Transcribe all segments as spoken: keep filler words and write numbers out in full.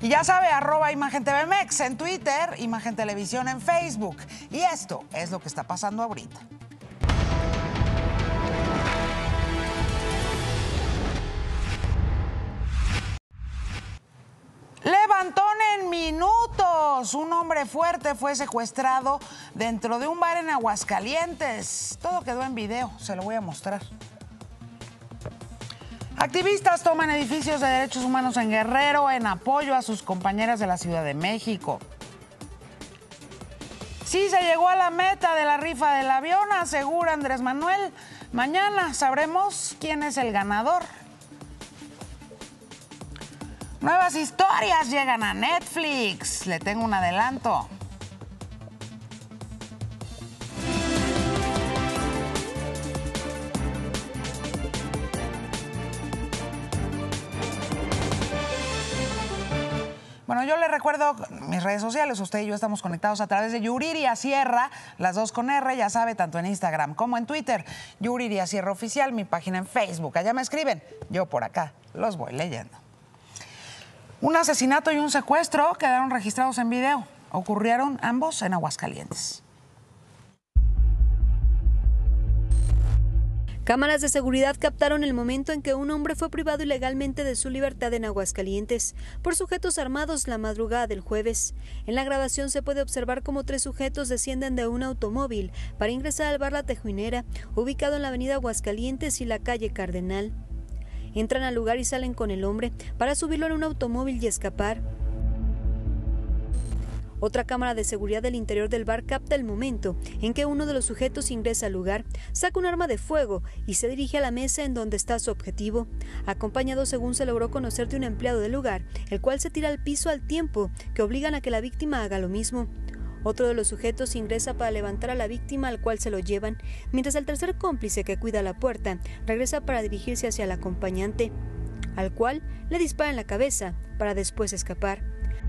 Y ya sabe, arroba Imagen T V M X en Twitter, Imagen Televisión en Facebook. Y esto es lo que está pasando ahorita. Levantón en minutos. Un hombre fuerte fue secuestrado dentro de un bar en Aguascalientes. Todo quedó en video, se lo voy a mostrar. Activistas toman edificios de derechos humanos en Guerrero en apoyo a sus compañeras de la Ciudad de México. Sí, se llegó a la meta de la rifa del avión, asegura Andrés Manuel. Mañana sabremos quién es el ganador. Nuevas historias llegan a Netflix. Le tengo un adelanto. Bueno, yo le recuerdo mis redes sociales. Usted y yo estamos conectados a través de Yuriria Sierra, las dos con R, ya sabe, tanto en Instagram como en Twitter. Yuriria Sierra Oficial, mi página en Facebook. Allá me escriben. Yo por acá los voy leyendo. Un asesinato y un secuestro quedaron registrados en video. Ocurrieron ambos en Aguascalientes. Cámaras de seguridad captaron el momento en que un hombre fue privado ilegalmente de su libertad en Aguascalientes por sujetos armados la madrugada del jueves. En la grabación se puede observar cómo tres sujetos descienden de un automóvil para ingresar al bar La Tejuinera, ubicado en la avenida Aguascalientes y la calle Cardenal. Entran al lugar y salen con el hombre para subirlo en un automóvil y escapar. Otra cámara de seguridad del interior del bar capta el momento en que uno de los sujetos ingresa al lugar, saca un arma de fuego y se dirige a la mesa en donde está su objetivo, acompañado, según se logró conocer, de un empleado del lugar, el cual se tira al piso al tiempo que obligan a que la víctima haga lo mismo. Otro de los sujetos ingresa para levantar a la víctima, al cual se lo llevan, mientras el tercer cómplice, que cuida la puerta, regresa para dirigirse hacia el acompañante, al cual le dispara en la cabeza para después escapar.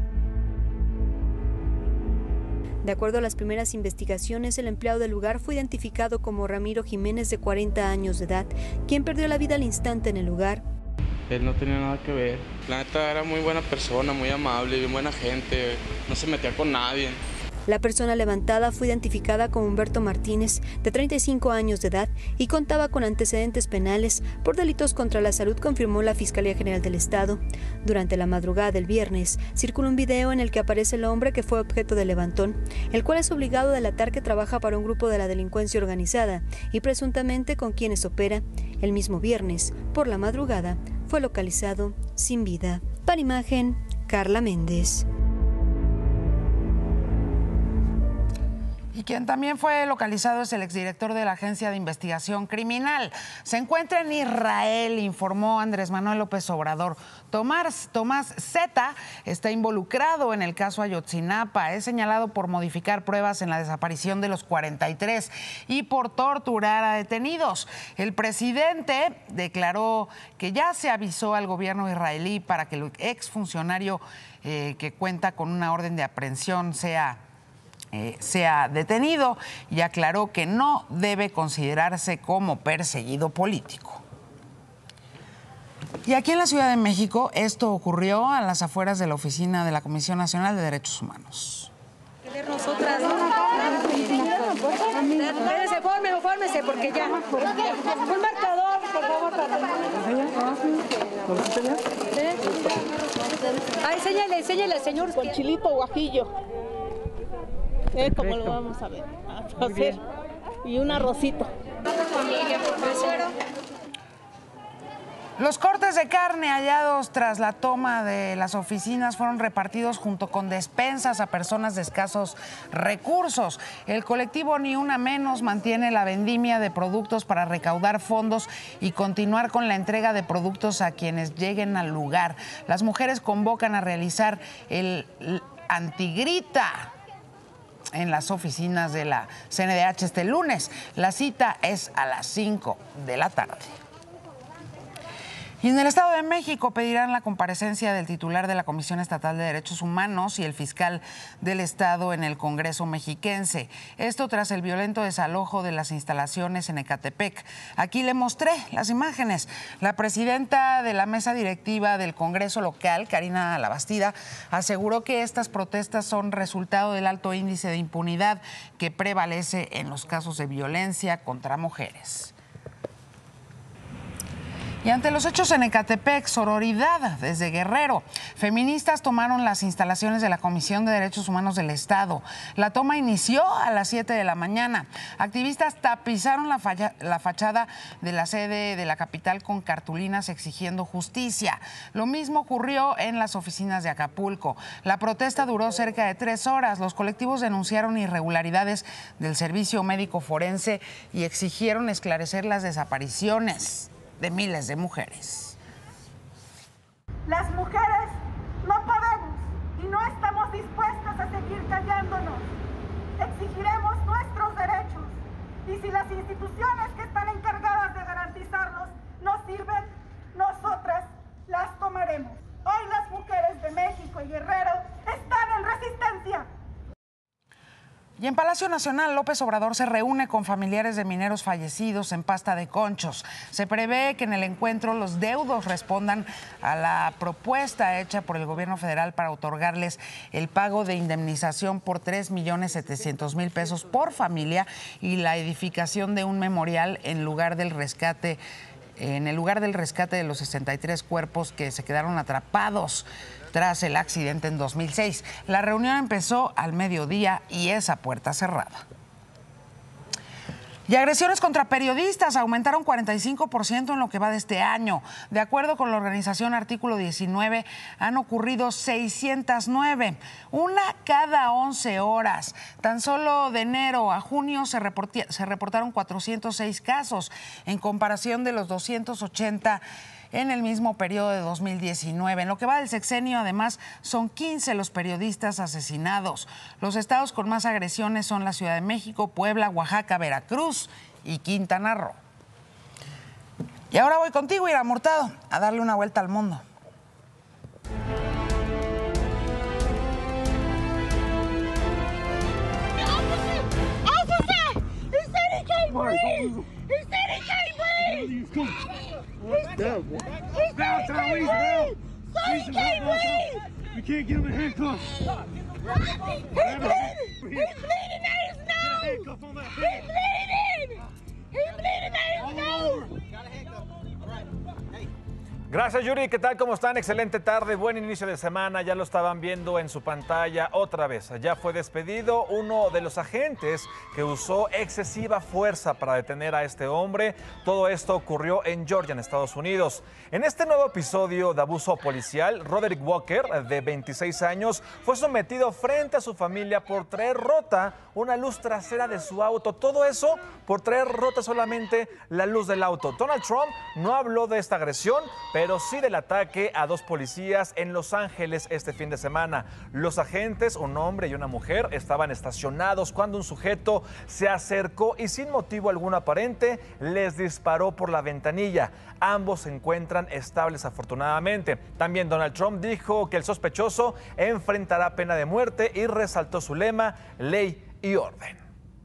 De acuerdo a las primeras investigaciones, el empleado del lugar fue identificado como Ramiro Jiménez, de cuarenta años de edad, quien perdió la vida al instante en el lugar. Él no tenía nada que ver. La neta era muy buena persona, muy amable, bien buena gente, no se metía con nadie. La persona levantada fue identificada como Humberto Martínez, de treinta y cinco años de edad, y contaba con antecedentes penales por delitos contra la salud, confirmó la Fiscalía General del Estado. Durante la madrugada del viernes, circuló un video en el que aparece el hombre que fue objeto del levantón, el cual es obligado a delatar que trabaja para un grupo de la delincuencia organizada y presuntamente con quienes opera. El mismo viernes, por la madrugada, fue localizado sin vida. Para Imagen, Carla Méndez. Y quien también fue localizado es el exdirector de la Agencia de Investigación Criminal. Se encuentra en Israel, informó Andrés Manuel López Obrador. Tomás, Tomás Zeta está involucrado en el caso Ayotzinapa. Es señalado por modificar pruebas en la desaparición de los cuarenta y tres y por torturar a detenidos. El presidente declaró que ya se avisó al gobierno israelí para que el exfuncionario eh, que cuenta con una orden de aprehensión sea... Eh, sea detenido, y aclaró que no debe considerarse como perseguido político. Y aquí en la Ciudad de México, esto ocurrió a las afueras de la oficina de la Comisión Nacional de Derechos Humanos. Nosotras, ¿no? Espérese, fórmese, fórmese, porque ya. Un marcador, por favor, para. Ay, enséñale, enséñale al señor. Con chilito guajillo. Eh, como lo vamos a ver, a hacer. Y un arrocito. Los cortes de carne hallados tras la toma de las oficinas fueron repartidos junto con despensas a personas de escasos recursos. El colectivo Ni Una Menos mantiene la vendimia de productos para recaudar fondos y continuar con la entrega de productos a quienes lleguen al lugar. Las mujeres convocan a realizar el antigrita en las oficinas de la C N D H este lunes. La cita es a las cinco de la tarde. Y en el Estado de México pedirán la comparecencia del titular de la Comisión Estatal de Derechos Humanos y el fiscal del Estado en el Congreso mexiquense. Esto tras el violento desalojo de las instalaciones en Ecatepec. Aquí le mostré las imágenes. La presidenta de la mesa directiva del Congreso local, Karina Labastida, aseguró que estas protestas son resultado del alto índice de impunidad que prevalece en los casos de violencia contra mujeres. Y ante los hechos en Ecatepec, sororidad desde Guerrero. Feministas tomaron las instalaciones de la Comisión de Derechos Humanos del Estado. La toma inició a las siete de la mañana. Activistas tapizaron la, falla, la fachada de la sede de la capital con cartulinas exigiendo justicia. Lo mismo ocurrió en las oficinas de Acapulco. La protesta duró cerca de tres horas. Los colectivos denunciaron irregularidades del servicio médico forense y exigieron esclarecer las desapariciones de miles de mujeres. Las mujeres no podemos y no estamos dispuestas a seguir callándonos. Exigiremos nuestros derechos y si las instituciones que están encargadas de garantizarlos no sirven, nosotras las tomaremos. Hoy las mujeres de México y Guerrero están en resistencia. Y en Palacio Nacional, López Obrador se reúne con familiares de mineros fallecidos en Pasta de Conchos. Se prevé que en el encuentro los deudos respondan a la propuesta hecha por el gobierno federal para otorgarles el pago de indemnización por tres millones setecientos mil pesos por familia y la edificación de un memorial en lugar del rescate, en el lugar del rescate de los sesenta y tres cuerpos que se quedaron atrapados tras el accidente en dos mil seis. La reunión empezó al mediodía y es a puerta cerrada. Y agresiones contra periodistas aumentaron cuarenta y cinco por ciento en lo que va de este año. De acuerdo con la organización Artículo diecinueve, han ocurrido seiscientas nueve, una cada once horas. Tan solo de enero a junio se, se reportaron cuatrocientos seis casos, en comparación de los doscientos ochenta en el mismo periodo de dos mil diecinueve. En lo que va del sexenio, además, son quince los periodistas asesinados. Los estados con más agresiones son la Ciudad de México, Puebla, Oaxaca, Veracruz y Quintana Roo. Y ahora voy contigo, Ira Hurtado, a darle una vuelta al mundo. Gracias, Yuri. ¿Qué tal? ¿Cómo están? Excelente tarde, buen inicio de semana. Ya lo estaban viendo en su pantalla otra vez. Ya fue despedido uno de los agentes que usó excesiva fuerza para detener a este hombre. Todo esto ocurrió en Georgia, en Estados Unidos. En este nuevo episodio de abuso policial, Roderick Walker, de veintiséis años, fue sometido frente a su familia por traer rota una luz trasera de su auto. Todo eso por traer rota solamente la luz del auto. Donald Trump no habló de esta agresión, pero sí del ataque a dos policías en Los Ángeles este fin de semana. Los agentes, un hombre y una mujer, estaban estacionados cuando un sujeto se acercó y sin motivo alguno aparente les disparó por la ventanilla. Ambos se encuentran estables afortunadamente. También Donald Trump dijo que el sospechoso enfrentará pena de muerte y resaltó su lema, ley y orden.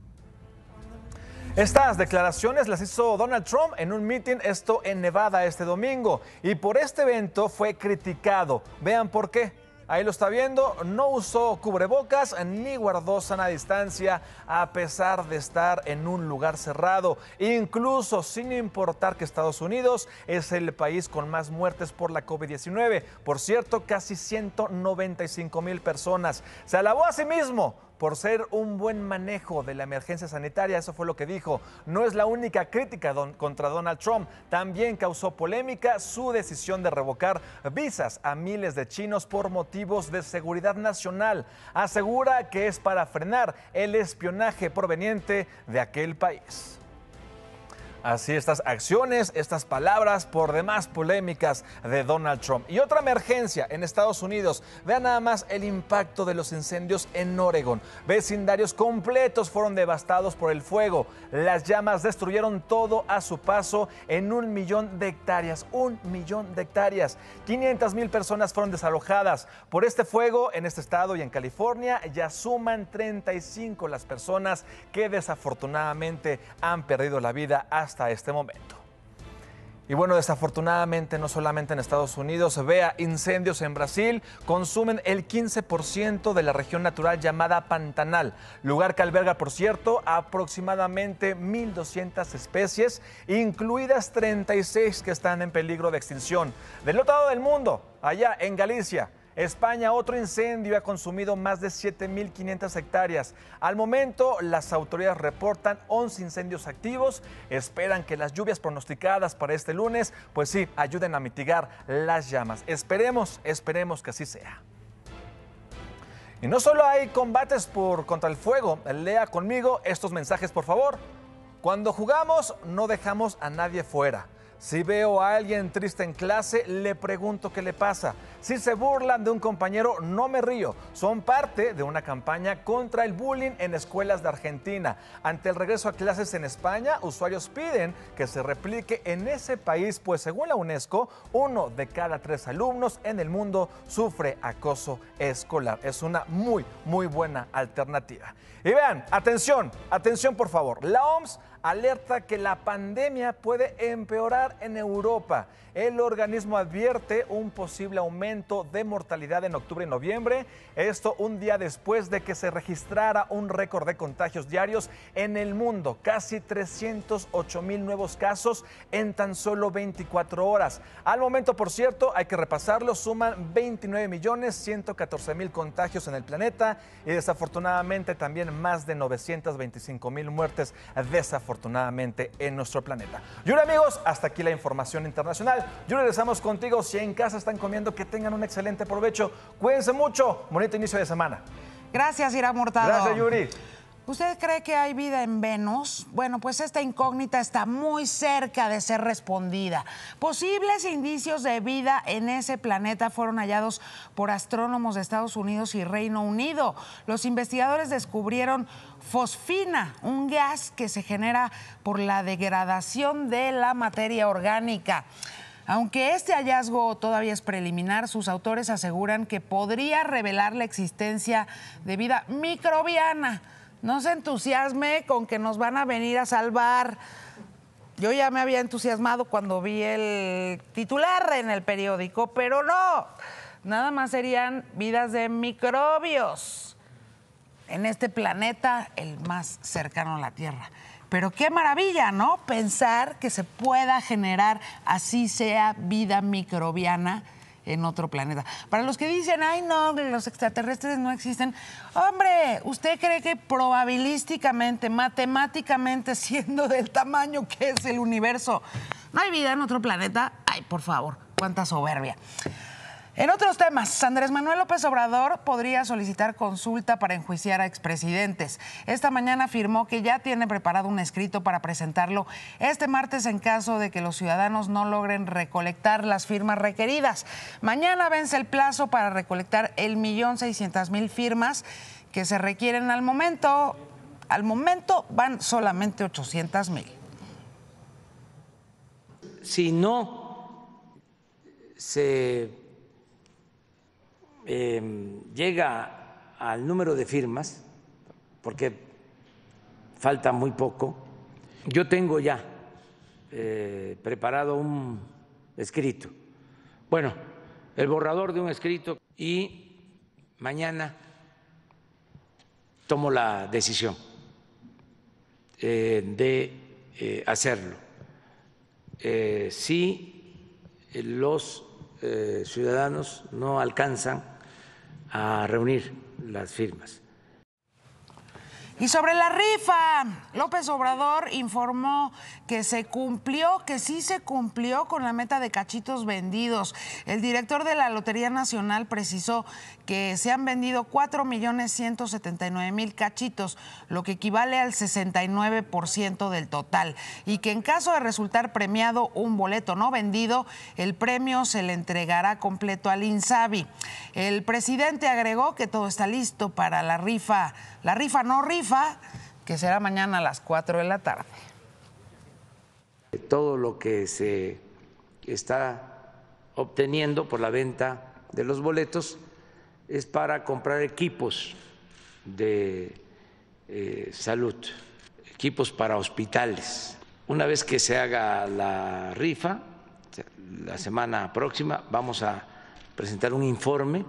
Estas declaraciones las hizo Donald Trump en un mitin, esto en Nevada este domingo, y por este evento fue criticado. Vean por qué. Ahí lo está viendo, no usó cubrebocas ni guardó sana distancia a pesar de estar en un lugar cerrado, incluso sin importar que Estados Unidos es el país con más muertes por la COVID diecinueve. Por cierto, casi ciento noventa y cinco mil personas. Se alabó a sí mismo por ser un buen manejo de la emergencia sanitaria, eso fue lo que dijo. No es la única crítica don, contra Donald Trump, también causó polémica su decisión de revocar visas a miles de chinos por motivos de seguridad nacional. Asegura que es para frenar el espionaje proveniente de aquel país. Así estas acciones, estas palabras por demás polémicas de Donald Trump. Y otra emergencia en Estados Unidos. Vean nada más el impacto de los incendios en Oregón. Vecindarios completos fueron devastados por el fuego. Las llamas destruyeron todo a su paso en un millón de hectáreas. Un millón de hectáreas. quinientas mil personas fueron desalojadas por este fuego en este estado y en California. Ya suman treinta y cinco las personas que desafortunadamente han perdido la vida hasta hasta este momento. Y bueno, desafortunadamente no solamente en Estados Unidos, vea, incendios en Brasil consumen el quince por ciento de la región natural llamada Pantanal, lugar que alberga, por cierto, aproximadamente mil doscientas especies, incluidas treinta y seis que están en peligro de extinción. Del otro lado del mundo, allá en Galicia, España, otro incendio ha consumido más de siete mil quinientas hectáreas. Al momento, las autoridades reportan once incendios activos. Esperan que las lluvias pronosticadas para este lunes, pues sí, ayuden a mitigar las llamas. Esperemos, esperemos que así sea. Y no solo hay combates por, contra el fuego. Lea conmigo estos mensajes, por favor. Cuando jugamos, no dejamos a nadie fuera. Si veo a alguien triste en clase, le pregunto qué le pasa. Si se burlan de un compañero, no me río. Son parte de una campaña contra el bullying en escuelas de Argentina. Ante el regreso a clases en España, usuarios piden que se replique en ese país, pues según la UNESCO, uno de cada tres alumnos en el mundo sufre acoso escolar. Es una muy, muy buena alternativa. Y vean, atención, atención por favor. La O M S alerta que la pandemia puede empeorar en Europa. El organismo advierte un posible aumento de mortalidad en octubre y noviembre. Esto un día después de que se registrara un récord de contagios diarios en el mundo. Casi trescientos ocho mil nuevos casos en tan solo veinticuatro horas. Al momento, por cierto, hay que repasarlo, suman veintinueve millones ciento catorce mil contagios en el planeta y desafortunadamente también más de novecientos veinticinco mil muertes desafortunadamente en nuestro planeta. Yuri, amigos, hasta aquí la información internacional. Yuri, regresamos contigo. Si en casa están comiendo, que tengan un excelente provecho. Cuídense mucho. Bonito inicio de semana. Gracias, Ira Hurtado. Gracias, Yuri. ¿Usted cree que hay vida en Venus? Bueno, pues esta incógnita está muy cerca de ser respondida. Posibles indicios de vida en ese planeta fueron hallados por astrónomos de Estados Unidos y Reino Unido. Los investigadores descubrieron fosfina, un gas que se genera por la degradación de la materia orgánica. Aunque este hallazgo todavía es preliminar, sus autores aseguran que podría revelar la existencia de vida microbiana. No se entusiasme con que nos van a venir a salvar. Yo ya me había entusiasmado cuando vi el titular en el periódico, pero no. Nada más serían vidas de microbios en este planeta, el más cercano a la Tierra. Pero qué maravilla, ¿no? Pensar que se pueda generar, así sea, vida microbiana en otro planeta. Para los que dicen, ay no, los extraterrestres no existen, hombre, ¿usted cree que probabilísticamente, matemáticamente, siendo del tamaño que es el universo, no hay vida en otro planeta? Ay, por favor, cuánta soberbia. En otros temas, Andrés Manuel López Obrador podría solicitar consulta para enjuiciar a expresidentes. Esta mañana afirmó que ya tiene preparado un escrito para presentarlo este martes en caso de que los ciudadanos no logren recolectar las firmas requeridas. Mañana vence el plazo para recolectar el millón seiscientas mil firmas que se requieren al momento. Al momento van solamente ochocientas mil. Si no se Eh, llega al número de firmas, porque falta muy poco, yo tengo ya eh, preparado un escrito, bueno, el borrador de un escrito, y mañana tomo la decisión eh, de eh, hacerlo. Eh, si los eh, ciudadanos no alcanzan a reunir las firmas. Y sobre la rifa, López Obrador informó que se cumplió, que sí se cumplió con la meta de cachitos vendidos. El director de la Lotería Nacional precisó que se han vendido cuatro millones ciento setenta y nueve mil cachitos, lo que equivale al sesenta y nueve por ciento del total, y que en caso de resultar premiado un boleto no vendido, el premio se le entregará completo al INSABI. El presidente agregó que todo está listo para la rifa, la rifa no rifa, que será mañana a las cuatro de la tarde. Todo lo que se está obteniendo por la venta de los boletos es para comprar equipos de eh, salud, equipos para hospitales. Una vez que se haga la rifa, la semana próxima vamos a presentar un informe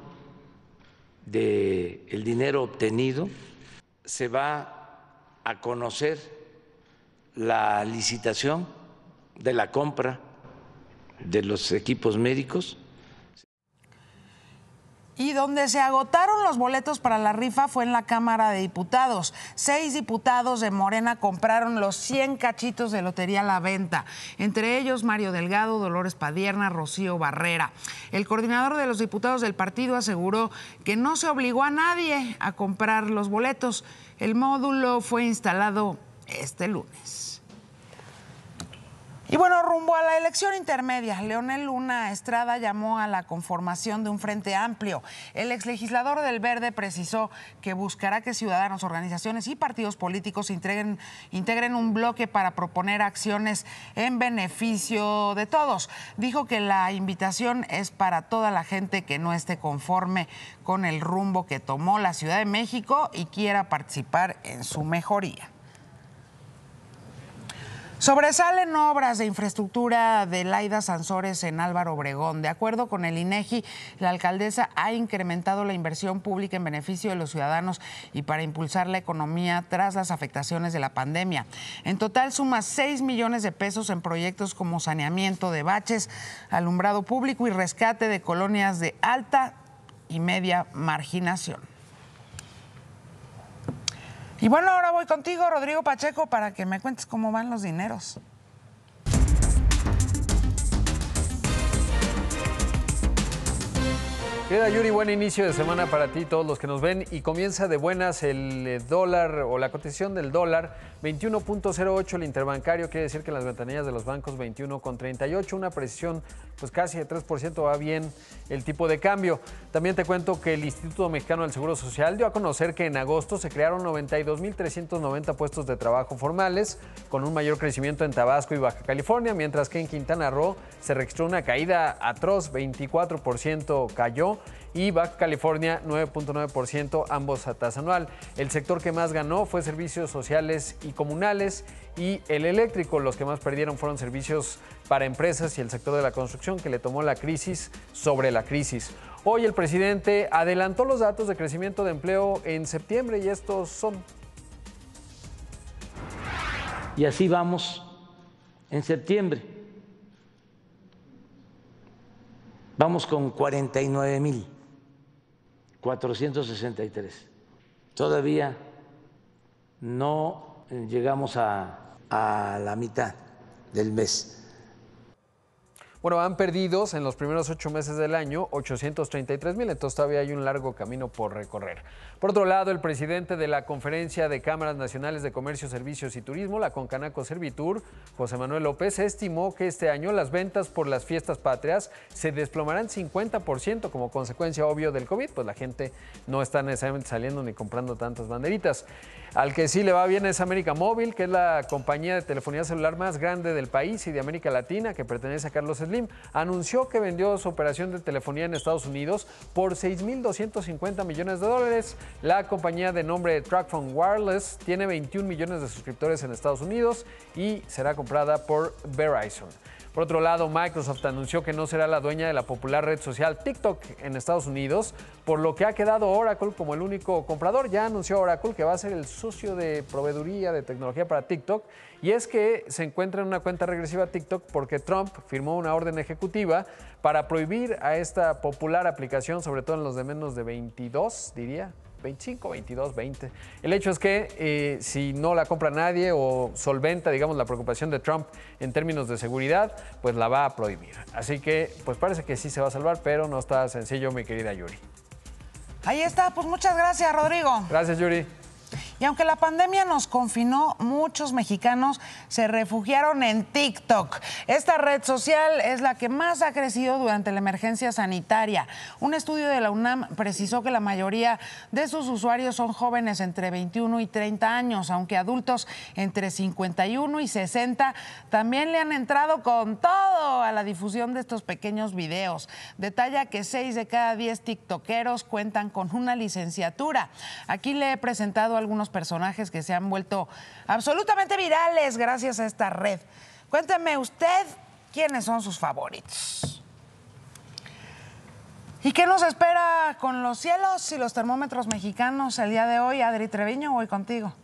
de el dinero obtenido. Se va a conocer la licitación de la compra de los equipos médicos. Y donde se agotaron los boletos para la rifa fue en la Cámara de Diputados. Seis diputados de Morena compraron los cien cachitos de lotería a la venta, entre ellos Mario Delgado, Dolores Padierna, Rocío Barrera. El coordinador de los diputados del partido aseguró que no se obligó a nadie a comprar los boletos. El módulo fue instalado este lunes. Y bueno, rumbo a la elección intermedia, Leonel Luna Estrada llamó a la conformación de un frente amplio. El exlegislador del Verde precisó que buscará que ciudadanos, organizaciones y partidos políticos integren, integren un bloque para proponer acciones en beneficio de todos. Dijo que la invitación es para toda la gente que no esté conforme con el rumbo que tomó la Ciudad de México y quiera participar en su mejoría. Sobresalen obras de infraestructura de Laida Sansores en Álvaro Obregón. De acuerdo con el INEGI, la alcaldesa ha incrementado la inversión pública en beneficio de los ciudadanos y para impulsar la economía tras las afectaciones de la pandemia. En total suma seis millones de pesos en proyectos como saneamiento de baches, alumbrado público y rescate de colonias de alta y media marginación. Y bueno, ahora voy contigo, Rodrigo Pacheco, para que me cuentes cómo van los dineros. Querida Yuri, buen inicio de semana para ti, todos los que nos ven. Y comienza de buenas el dólar o la cotización del dólar, veintiuno punto cero ocho el interbancario, quiere decir que en las ventanillas de los bancos veintiuno con treinta y ocho, una precisión pues casi de tres por ciento, va bien el tipo de cambio. También te cuento que el Instituto Mexicano del Seguro Social dio a conocer que en agosto se crearon noventa y dos mil trescientos noventa puestos de trabajo formales, con un mayor crecimiento en Tabasco y Baja California, mientras que en Quintana Roo se registró una caída atroz, veinticuatro por ciento cayó, y Baja California nueve punto nueve por ciento, ambos a tasa anual. El sector que más ganó fue servicios sociales y comunales y el eléctrico. Los que más perdieron fueron servicios para empresas y el sector de la construcción, que le tomó la crisis sobre la crisis. Hoy el presidente adelantó los datos de crecimiento de empleo en septiembre y estos son. Y así vamos en septiembre. Vamos con cuarenta y nueve mil cuatrocientos sesenta y tres. Todavía no llegamos a, a la mitad del mes. Bueno, han perdidos en los primeros ocho meses del año ochocientos treinta y tres mil, entonces todavía hay un largo camino por recorrer. Por otro lado, el presidente de la Conferencia de Cámaras Nacionales de Comercio, Servicios y Turismo, la Concanaco Servitur, José Manuel López, estimó que este año las ventas por las fiestas patrias se desplomarán cincuenta por ciento como consecuencia obvio del COVID, pues la gente no está necesariamente saliendo ni comprando tantas banderitas. Al que sí le va bien es América Móvil, que es la compañía de telefonía celular más grande del país y de América Latina, que pertenece a Carlos Slim. Anunció que vendió su operación de telefonía en Estados Unidos por seis mil doscientos cincuenta millones de dólares. La compañía de nombre TracFone Wireless tiene veintiún millones de suscriptores en Estados Unidos y será comprada por Verizon. Por otro lado, Microsoft anunció que no será la dueña de la popular red social TikTok en Estados Unidos, por lo que ha quedado Oracle como el único comprador. Ya anunció Oracle que va a ser el socio de proveeduría de tecnología para TikTok, y es que se encuentra en una cuenta regresiva TikTok porque Trump firmó una orden ejecutiva para prohibir a esta popular aplicación, sobre todo en los de menos de veintidós, diría, veinticinco, veintidós, veinte. El hecho es que eh, si no la compra nadie o solventa, digamos, la preocupación de Trump en términos de seguridad, pues la va a prohibir. Así que, pues parece que sí se va a salvar, pero no está sencillo, mi querida Yuri. Ahí está, pues muchas gracias, Rodrigo. Gracias, Yuri. Y aunque la pandemia nos confinó, muchos mexicanos se refugiaron en TikTok. Esta red social es la que más ha crecido durante la emergencia sanitaria. Un estudio de la UNAM precisó que la mayoría de sus usuarios son jóvenes entre veintiuno y treinta años, aunque adultos entre cincuenta y uno y sesenta también le han entrado con todo a la difusión de estos pequeños videos. Detalla que seis de cada diez tiktokeros cuentan con una licenciatura. Aquí le he presentado algunos personajes que se han vuelto absolutamente virales gracias a esta red. Cuénteme usted quiénes son sus favoritos. ¿Y qué nos espera con los cielos y los termómetros mexicanos el día de hoy? Adri Treviño, voy contigo.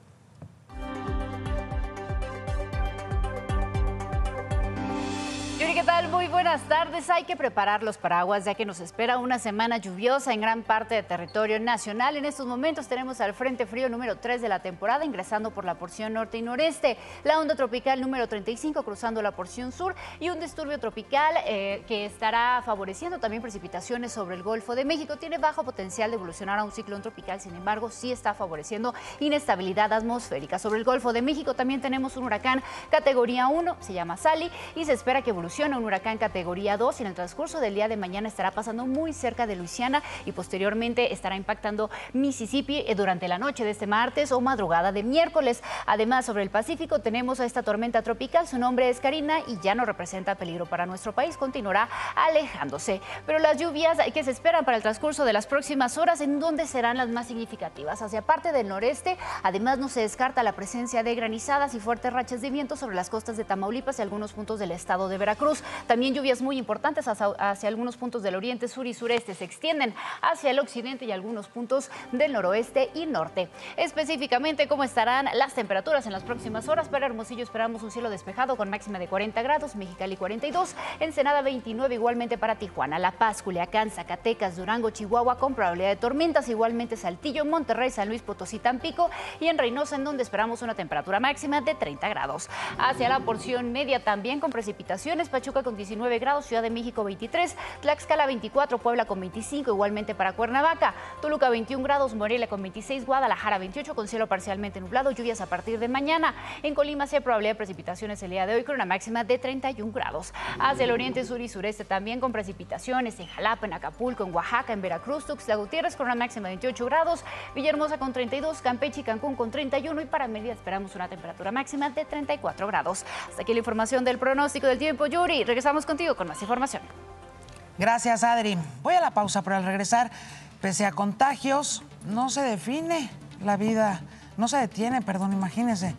Yuri, ¿qué tal? Muy buenas tardes. Hay que preparar los paraguas ya que nos espera una semana lluviosa en gran parte del territorio nacional. En estos momentos tenemos al Frente Frío número tres de la temporada ingresando por la porción norte y noreste, la onda tropical número treinta y cinco cruzando la porción sur y un disturbio tropical eh, que estará favoreciendo también precipitaciones sobre el Golfo de México. Tiene bajo potencial de evolucionar a un ciclón tropical, sin embargo, sí está favoreciendo inestabilidad atmosférica. Sobre el Golfo de México también tenemos un huracán categoría uno, se llama Sally, y se espera que evolucione a un huracán categoría dos y en el transcurso del día de mañana estará pasando muy cerca de Luisiana y posteriormente estará impactando Mississippi durante la noche de este martes o madrugada de miércoles. Además, sobre el Pacífico tenemos a esta tormenta tropical, su nombre es Karina y ya no representa peligro para nuestro país, continuará alejándose. Pero las lluvias que se esperan para el transcurso de las próximas horas, ¿en dónde serán las más significativas? Hacia parte del noreste, además no se descarta la presencia de granizadas y fuertes rachas de viento sobre las costas de Tamaulipas y algunos puntos del estado de Veracruz. También lluvias muy importantes hacia, hacia algunos puntos del oriente, sur y sureste. Se extienden hacia el occidente y algunos puntos del noroeste y norte. Específicamente, ¿cómo estarán las temperaturas en las próximas horas? Para Hermosillo esperamos un cielo despejado con máxima de cuarenta grados, Mexicali cuarenta y dos, Ensenada veintinueve, igualmente para Tijuana, La Paz, Culiacán, Zacatecas, Durango, Chihuahua con probabilidad de tormentas, igualmente Saltillo, Monterrey, San Luis Potosí, Tampico y en Reynosa, en donde esperamos una temperatura máxima de treinta grados. Hacia la porción media también con precipitaciones, Pachuca con diecinueve grados, Ciudad de México veintitrés, Tlaxcala veinticuatro, Puebla con veinticinco, igualmente para Cuernavaca, Toluca veintiún grados, Morelia con veintiséis, Guadalajara veintiocho con cielo parcialmente nublado, lluvias a partir de mañana. En Colima se hay probabilidad de precipitaciones el día de hoy con una máxima de treinta y un grados. Hacia el oriente, sur y sureste también con precipitaciones en Jalapa, en Acapulco, en Oaxaca, en Veracruz, Tuxtla Gutiérrez con una máxima de veintiocho grados, Villahermosa con treinta y dos, Campeche y Cancún con treinta y uno y para Mérida esperamos una temperatura máxima de treinta y cuatro grados. Hasta aquí la información del pronóstico del tiempo, Yuri. Regresamos contigo con más información. Gracias, Adri. Voy a la pausa, pero al regresar, pese a contagios, no se define la vida, no se detiene, perdón, imagínense.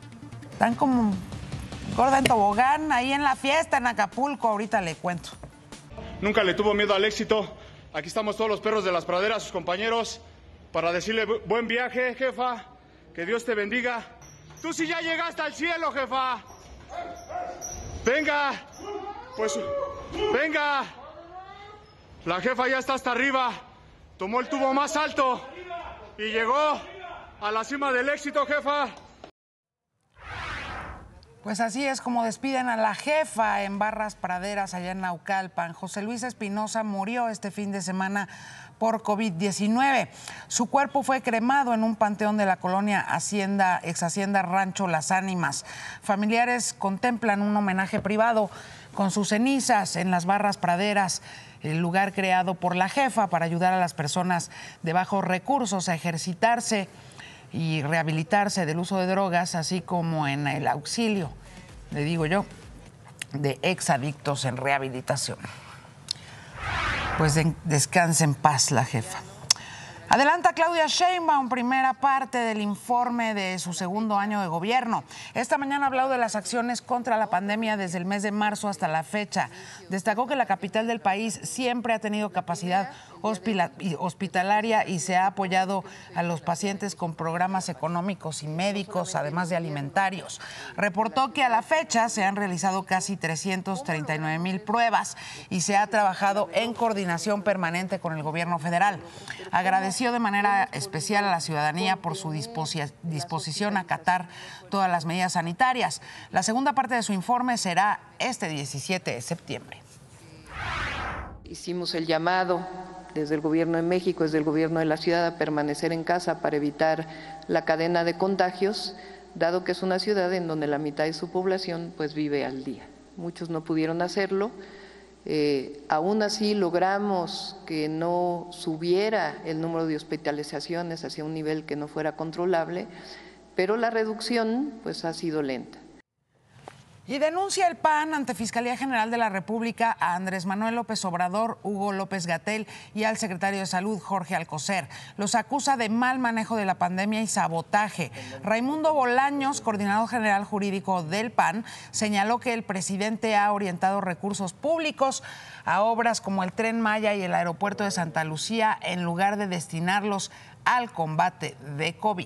Están como gorda en tobogán ahí en la fiesta en Acapulco, ahorita le cuento. Nunca le tuvo miedo al éxito. Aquí estamos todos los perros de las praderas, sus compañeros, para decirle buen viaje, jefa, que Dios te bendiga. Tú sí ya llegaste al cielo, jefa. Venga, pues, venga. La jefa ya está hasta arriba, tomó el tubo más alto y llegó a la cima del éxito, jefa. Pues así es como despiden a la jefa en Barras Praderas, allá en Naucalpan. José Luis Espinosa murió este fin de semana por COVID diecinueve. Su cuerpo fue cremado en un panteón de la colonia Hacienda, ex Hacienda Rancho Las Ánimas. Familiares contemplan un homenaje privado con sus cenizas en las Barras Praderas, el lugar creado por la jefa para ayudar a las personas de bajos recursos a ejercitarse y rehabilitarse del uso de drogas, así como en el auxilio, le digo yo, de exadictos en rehabilitación. Pues de, descanse en paz la jefa. Adelanta Claudia Sheinbaum, primera parte del informe de su segundo año de gobierno. Esta mañana habló de las acciones contra la pandemia desde el mes de marzo hasta la fecha. Destacó que la capital del país siempre ha tenido capacidad hospitalaria y se ha apoyado a los pacientes con programas económicos y médicos, además de alimentarios. Reportó que a la fecha se han realizado casi trescientas treinta y nueve mil pruebas y se ha trabajado en coordinación permanente con el gobierno federal. Agradeció de manera especial a la ciudadanía por su disposición a acatar todas las medidas sanitarias. La segunda parte de su informe será este diecisiete de septiembre. Hicimos el llamado desde el Gobierno de México, desde el Gobierno de la Ciudad, a permanecer en casa para evitar la cadena de contagios, dado que es una ciudad en donde la mitad de su población pues vive al día. Muchos no pudieron hacerlo. Eh, aún así logramos que no subiera el número de hospitalizaciones hacia un nivel que no fuera controlable, pero la reducción pues ha sido lenta. Y denuncia el P A N ante Fiscalía General de la República a Andrés Manuel López Obrador, Hugo López-Gatell y al secretario de Salud, Jorge Alcocer. Los acusa de mal manejo de la pandemia y sabotaje. Raimundo Bolaños, coordinador general jurídico del P A N, señaló que el presidente ha orientado recursos públicos a obras como el Tren Maya y el aeropuerto de Santa Lucía en lugar de destinarlos al combate de COVID.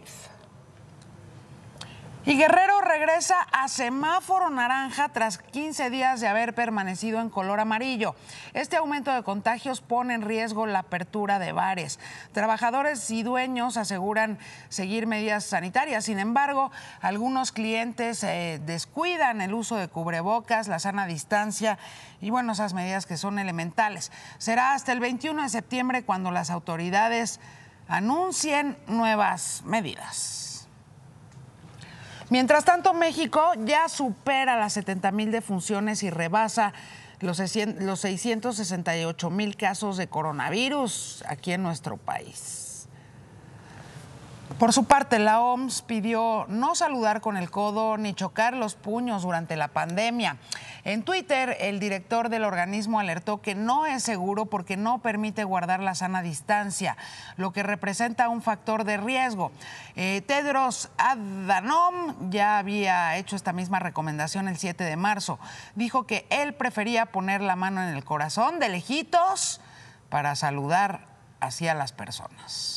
Y Guerrero regresa a semáforo naranja tras quince días de haber permanecido en color amarillo. Este aumento de contagios pone en riesgo la apertura de bares. Trabajadores y dueños aseguran seguir medidas sanitarias. Sin embargo, algunos clientes eh, descuidan el uso de cubrebocas, la sana distancia y, bueno, esas medidas que son elementales. Será hasta el veintiuno de septiembre cuando las autoridades anuncien nuevas medidas. Mientras tanto, México ya supera las setenta mil defunciones y rebasa los seiscientos sesenta y ocho mil casos de coronavirus aquí en nuestro país. Por su parte, la O M S pidió no saludar con el codo ni chocar los puños durante la pandemia. En Twitter, el director del organismo alertó que no es seguro porque no permite guardar la sana distancia, lo que representa un factor de riesgo. Eh, Tedros Adhanom ya había hecho esta misma recomendación el siete de marzo. Dijo que él prefería poner la mano en el corazón de lejitos para saludar así a las personas.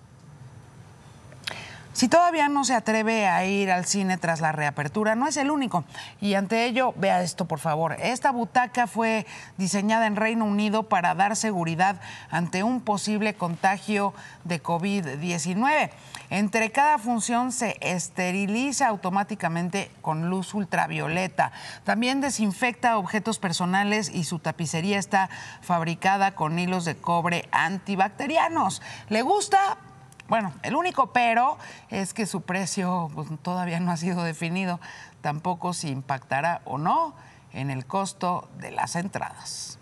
Si todavía no se atreve a ir al cine tras la reapertura, no es el único. Y ante ello, vea esto, por favor. Esta butaca fue diseñada en Reino Unido para dar seguridad ante un posible contagio de COVID diecinueve. Entre cada función se esteriliza automáticamente con luz ultravioleta. También desinfecta objetos personales y su tapicería está fabricada con hilos de cobre antibacterianos. ¿Le gusta? Bueno, el único pero es que su precio pues, todavía no ha sido definido, tampoco si impactará o no en el costo de las entradas.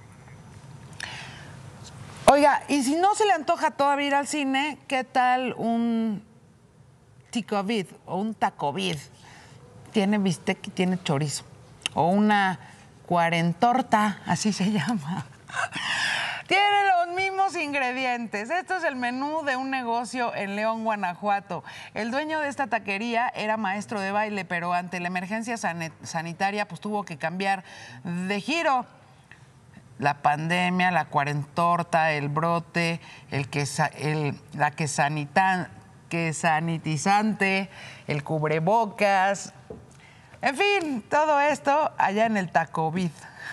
Oiga, y si no se le antoja todavía ir al cine, ¿qué tal un ticovid o un tacovid? Tiene bistec y tiene chorizo. O una cuarentorta, así se llama. Tiene los mismos ingredientes. Esto es el menú de un negocio en León, Guanajuato. El dueño de esta taquería era maestro de baile, pero ante la emergencia sanitaria pues tuvo que cambiar de giro. La pandemia, la cuarentorta, el brote, el que, el, la que, sanita, que sanitizante, el cubrebocas. En fin, todo esto allá en el Tacovid.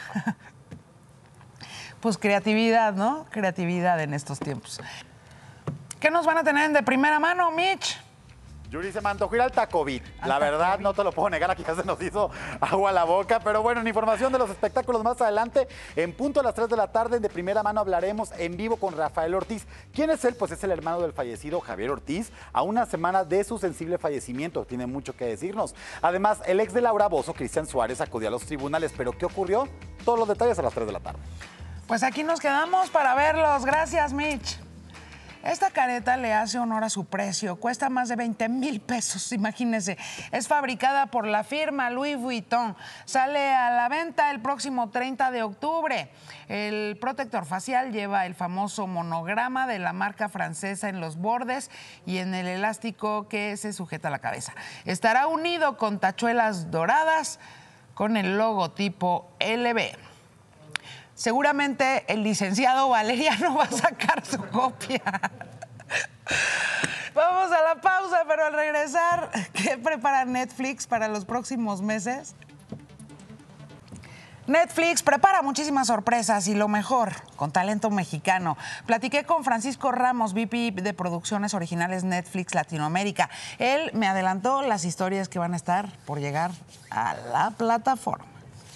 Pues creatividad, ¿no? Creatividad en estos tiempos. ¿Qué nos van a tener de primera mano, Mitch? Yuri, se me antojó ir al Tacovid. La verdad, no te lo puedo negar, aquí ya se nos hizo agua a la boca. Pero bueno, en información de los espectáculos más adelante, en punto a las tres de la tarde, de primera mano hablaremos en vivo con Rafael Ortiz. ¿Quién es él? Pues es el hermano del fallecido Javier Ortiz, a una semana de su sensible fallecimiento. Tiene mucho que decirnos. Además, el ex de Laura Bozzo, Cristian Suárez, acudió a los tribunales. ¿Pero qué ocurrió? Todos los detalles a las tres de la tarde. Pues aquí nos quedamos para verlos. Gracias, Mitch. Esta careta le hace honor a su precio. Cuesta más de veinte mil pesos, imagínense. Es fabricada por la firma Louis Vuitton. Sale a la venta el próximo treinta de octubre. El protector facial lleva el famoso monograma de la marca francesa en los bordes y en el elástico que se sujeta a la cabeza. Estará unido con tachuelas doradas con el logotipo L B. seguramente el licenciado Valeriano va a sacar su copia. Vamos a la pausa, pero al regresar, ¿qué prepara Netflix para los próximos meses? Netflix prepara muchísimas sorpresas y lo mejor, con talento mexicano. Platiqué con Francisco Ramos, V P de Producciones Originales Netflix Latinoamérica. Él me adelantó las historias que van a estar por llegar a la plataforma.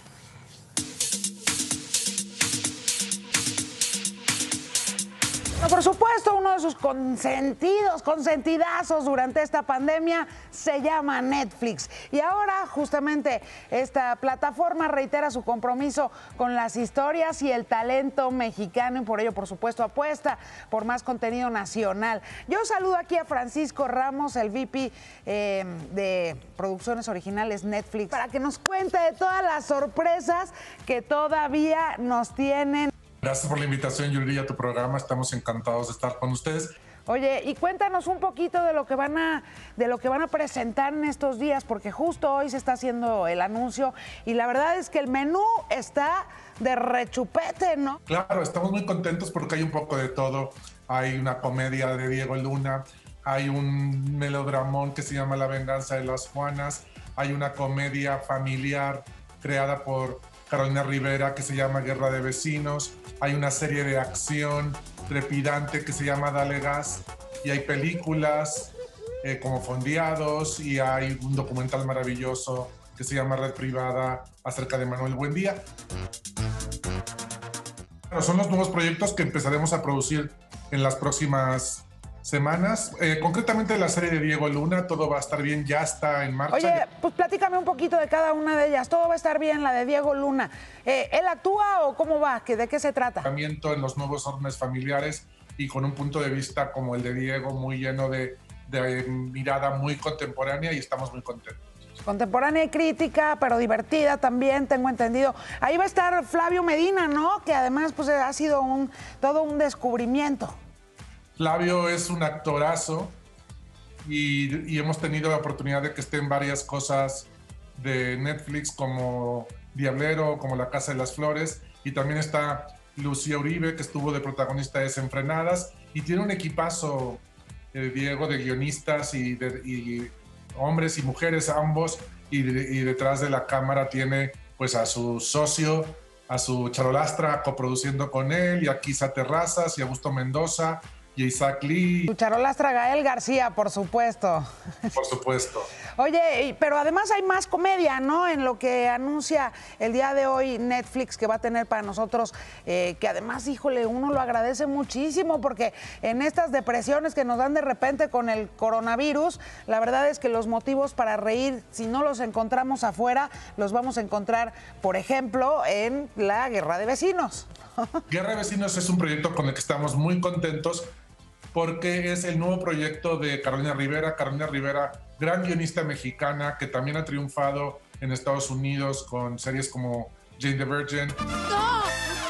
No, por supuesto, uno de sus consentidos, consentidazos durante esta pandemia se llama Netflix. Y ahora, justamente, esta plataforma reitera su compromiso con las historias y el talento mexicano y por ello, por supuesto, apuesta por más contenido nacional. Yo saludo aquí a Francisco Ramos, el V P eh, de Producciones Originales Netflix, para que nos cuente de todas las sorpresas que todavía nos tienen. Gracias por la invitación, Yuri, a tu programa. Estamos encantados de estar con ustedes. Oye, y cuéntanos un poquito de lo que van a de lo que van a presentar en estos días, porque justo hoy se está haciendo el anuncio y la verdad es que el menú está de rechupete, ¿no? Claro, estamos muy contentos porque hay un poco de todo. Hay una comedia de Diego Luna, hay un melodramón que se llama La venganza de las Juanas, hay una comedia familiar creada por Carolina Rivera que se llama Guerra de Vecinos, hay una serie de acción trepidante que se llama Dale Gas y hay películas eh, como Fondeados y hay un documental maravilloso que se llama Red Privada acerca de Manuel Buendía. Bueno, son los nuevos proyectos que empezaremos a producir en las próximas semanas. Eh, concretamente la serie de Diego Luna, Todo va a estar bien, ya está en marcha. Oye, pues platícame un poquito de cada una de ellas. Todo va a estar bien, la de Diego Luna. Eh, ¿Él actúa o cómo va? ¿De qué se trata? En los nuevos órdenes familiares y con un punto de vista como el de Diego, muy lleno de, de mirada muy contemporánea y estamos muy contentos. Contemporánea y crítica, pero divertida también, tengo entendido. Ahí va a estar Flavio Medina, ¿no? Que además pues ha sido un, todo un descubrimiento. Flavio es un actorazo y, y hemos tenido la oportunidad de que esté en varias cosas de Netflix como Diablero, como La Casa de las Flores, y también está Lucía Uribe, que estuvo de protagonista de Desenfrenadas, y tiene un equipazo, eh, Diego, de guionistas y, de, y hombres y mujeres ambos, y, de, y detrás de la cámara tiene pues a su socio, a su charolastra coproduciendo con él, y a Kisa Terrazas y a Augusto Mendoza, y Isaac Lee. Tu charolastra Gael García, por supuesto. Por supuesto. Oye, pero además hay más comedia, ¿no? En lo que anuncia el día de hoy Netflix que va a tener para nosotros, eh, que además, híjole, uno lo agradece muchísimo porque en estas depresiones que nos dan de repente con el coronavirus, la verdad es que los motivos para reír, si no los encontramos afuera, los vamos a encontrar, por ejemplo, en la Guerra de Vecinos. Guerra de Vecinos es un proyecto con el que estamos muy contentos porque es el nuevo proyecto de Carolina Rivera. Carolina Rivera, gran guionista mexicana que también ha triunfado en Estados Unidos con series como Jane the Virgin. Oh!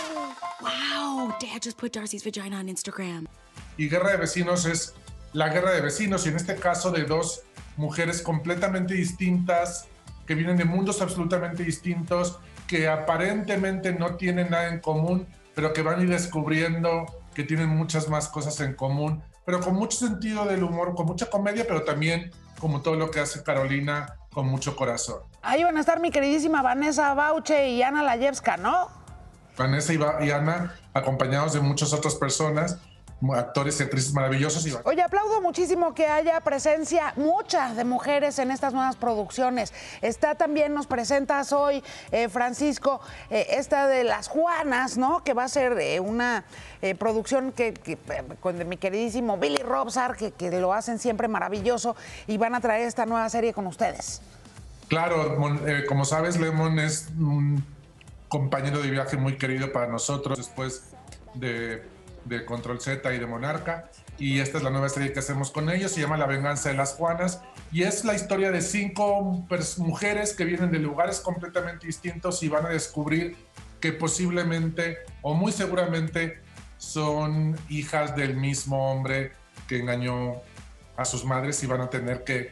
Wow, Dad just put Darcy's vagina on Instagram. Y Guerra de Vecinos es la guerra de vecinos, y en este caso de dos mujeres completamente distintas, que vienen de mundos absolutamente distintos, que aparentemente no tienen nada en común, pero que van a ir descubriendo que tienen muchas más cosas en común, pero con mucho sentido del humor, con mucha comedia, pero también, como todo lo que hace Carolina, con mucho corazón. Ahí van a estar mi queridísima Vanessa Bauche y Ana Layevska, ¿no? Vanessa y Ana, acompañados de muchas otras personas, actores y actrices maravillosos. Y... Oye, aplaudo muchísimo que haya presencia mucha de mujeres en estas nuevas producciones. Está también, nos presentas hoy, eh, Francisco, eh, esta de Las Juanas, ¿no? Que va a ser eh, una eh, producción que, que con mi queridísimo Billy Robsar, que, que lo hacen siempre maravilloso, y van a traer esta nueva serie con ustedes. Claro, eh, como sabes, Lemon es un compañero de viaje muy querido para nosotros después de... de Control Z y de Monarca, y esta es la nueva serie que hacemos con ellos, se llama La Venganza de las Juanas, y es la historia de cinco mujeres que vienen de lugares completamente distintos y van a descubrir que posiblemente o muy seguramente son hijas del mismo hombre que engañó a sus madres, y van a tener que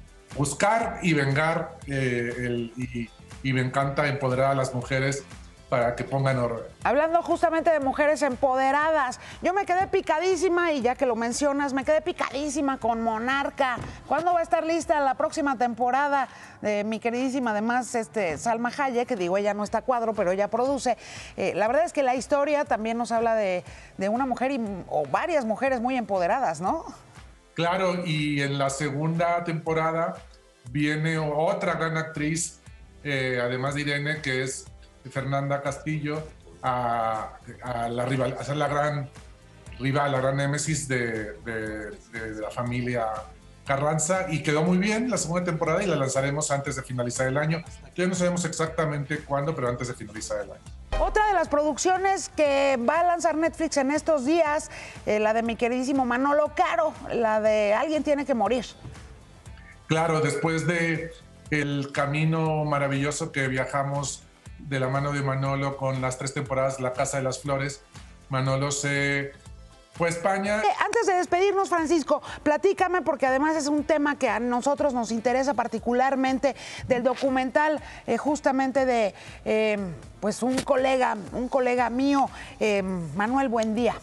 buscar y vengar eh, el, y, y me encanta empoderar a las mujeres para que pongan orden. Hablando justamente de mujeres empoderadas, yo me quedé picadísima, y ya que lo mencionas, me quedé picadísima con Monarca. ¿Cuándo va a estar lista la próxima temporada de mi queridísima, además, este, Salma Hayek? Que digo, ella no está a cuadro, pero ella produce. Eh, la verdad es que la historia también nos habla de, de una mujer y, o varias mujeres muy empoderadas, ¿no? Claro, y en la segunda temporada viene otra gran actriz, eh, además de Irene, que es Fernanda Castillo, a, a, la rival, a ser la gran rival, la gran némesis de, de, de, de la familia Carranza, y quedó muy bien la segunda temporada y la lanzaremos antes de finalizar el año. Ya no sabemos exactamente cuándo, pero antes de finalizar el año. Otra de las producciones que va a lanzar Netflix en estos días, eh, la de mi queridísimo Manolo Caro, la de Alguien tiene que morir. Claro, después de el camino maravilloso que viajamos de la mano de Manolo con las tres temporadas de La Casa de las Flores, Manolo se fue a España. Eh, antes de despedirnos, Francisco, platícame, porque además es un tema que a nosotros nos interesa particularmente, del documental eh, justamente de eh, pues un colega, un colega mío, eh, Manuel Buendía.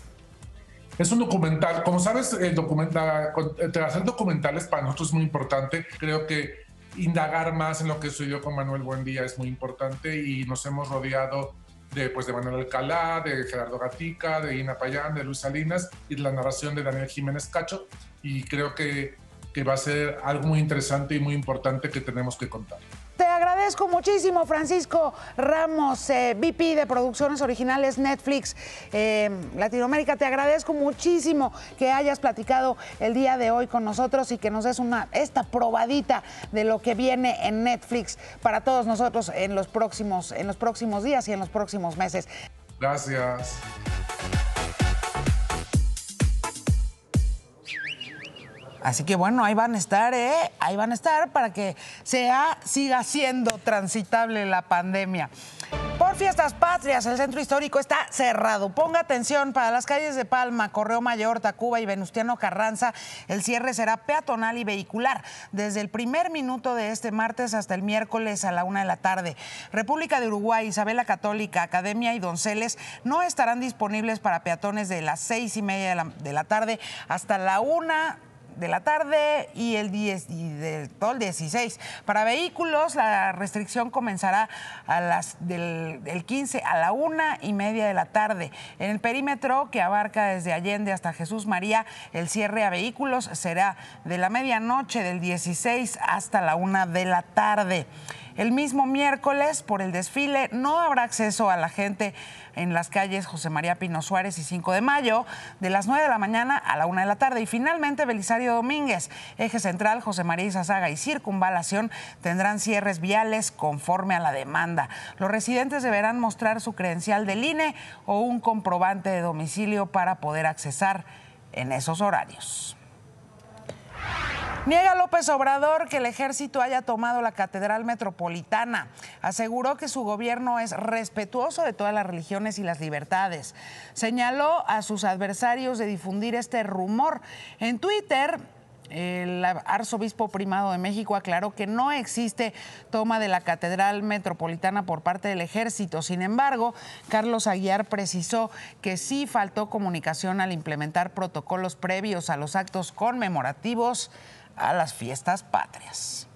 Es un documental, como sabes, el documental, hacer documentales para nosotros es muy importante. Creo que indagar más en lo que sucedió con Manuel Buendía es muy importante, y nos hemos rodeado de, pues, de Manuel Alcalá, de Gerardo Gatica, de Ina Payán, de Luis Salinas, y de la narración de Daniel Jiménez Cacho, y creo que, que va a ser algo muy interesante y muy importante que tenemos que contar. Te agradezco muchísimo, Francisco Ramos, eh, V P de Producciones Originales Netflix eh, Latinoamérica. Te agradezco muchísimo que hayas platicado el día de hoy con nosotros y que nos des una, esta probadita de lo que viene en Netflix para todos nosotros en los próximos, en los próximos días y en los próximos meses. Gracias. Así que bueno, ahí van a estar, ¿eh? Ahí van a estar para que sea, siga siendo transitable la pandemia. Por Fiestas Patrias, el centro histórico está cerrado. Ponga atención, para las calles de Palma, Correo Mayor, Tacuba y Venustiano Carranza, el cierre será peatonal y vehicular desde el primer minuto de este martes hasta el miércoles a la una de la tarde. República de Uruguay, Isabel la Católica, Academia y Donceles no estarán disponibles para peatones de las seis y media de la, de la tarde hasta la una de la tarde y el diez y del todo el dieciséis. Para vehículos, la restricción comenzará a las del, del quince a la una y media de la tarde. En el perímetro, que abarca desde Allende hasta Jesús María, el cierre a vehículos será de la medianoche del dieciséis hasta la una de la tarde. El mismo miércoles, por el desfile, no habrá acceso a la gente en las calles José María Pino Suárez y cinco de mayo, de las nueve de la mañana a la una de la tarde. Y finalmente, Belisario Domínguez, Eje Central, José María Izazaga y Circunvalación tendrán cierres viales conforme a la demanda. Los residentes deberán mostrar su credencial del I N E o un comprobante de domicilio para poder accesar en esos horarios. Niega López Obrador que el ejército haya tomado la Catedral Metropolitana. Aseguró que su gobierno es respetuoso de todas las religiones y las libertades. Señaló a sus adversarios de difundir este rumor. En Twitter, el arzobispo primado de México aclaró que no existe toma de la Catedral Metropolitana por parte del ejército. Sin embargo, Carlos Aguiar precisó que sí faltó comunicación al implementar protocolos previos a los actos conmemorativos a las fiestas patrias.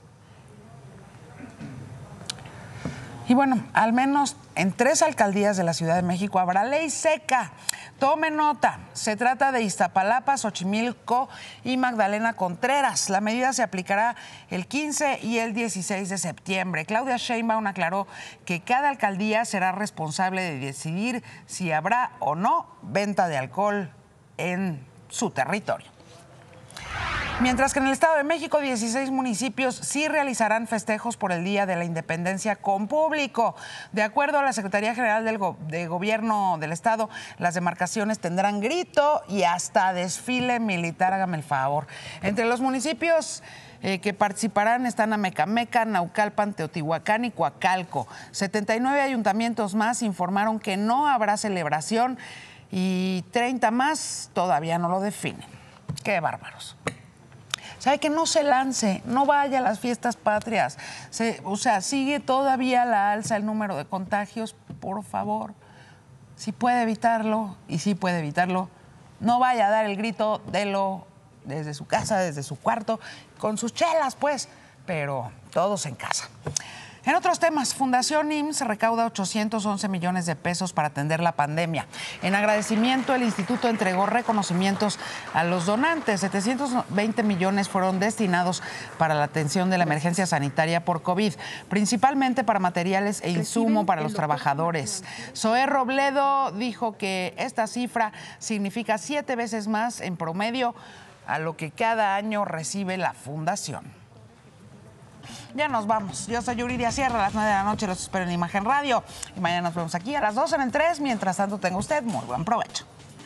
Y bueno, al menos en tres alcaldías de la Ciudad de México habrá ley seca. Tome nota, se trata de Iztapalapa, Xochimilco y Magdalena Contreras. La medida se aplicará el quince y el dieciséis de septiembre. Claudia Sheinbaum aclaró que cada alcaldía será responsable de decidir si habrá o no venta de alcohol en su territorio. Mientras que en el Estado de México, dieciséis municipios sí realizarán festejos por el Día de la Independencia con público. De acuerdo a la Secretaría General del Go- de Gobierno del Estado, las demarcaciones tendrán grito y hasta desfile militar, hágame el favor. Entre los municipios eh, que participarán están Amecameca, Naucalpan, Teotihuacán y Coacalco. setenta y nueve ayuntamientos más informaron que no habrá celebración y treinta más todavía no lo definen. Qué bárbaros. ¿Sabe? Que no se lance, no vaya a las fiestas patrias. Se, o sea, sigue todavía la alza el número de contagios. por favor, si puede evitarlo, y si puede evitarlo, no vaya a dar el grito de lo desde su casa, desde su cuarto, con sus chelas, pues, pero todos en casa. En otros temas, Fundación I M S S recauda ochocientos once millones de pesos para atender la pandemia. En agradecimiento, el instituto entregó reconocimientos a los donantes. setecientos veinte millones fueron destinados para la atención de la emergencia sanitaria por COVID, principalmente para materiales e insumo para los trabajadores. Zoé Robledo dijo que esta cifra significa siete veces más en promedio a lo que cada año recibe la Fundación. Ya nos vamos. Yo soy Yuridia Sierra, a las nueve de la noche los espero en Imagen Radio. Y mañana nos vemos aquí a las doce en el tres. Mientras tanto, tenga usted muy buen provecho.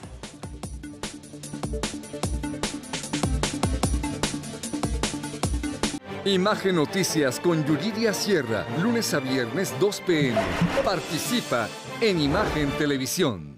Imagen Noticias con Yuridia Sierra, lunes a viernes dos p m Participa en Imagen Televisión.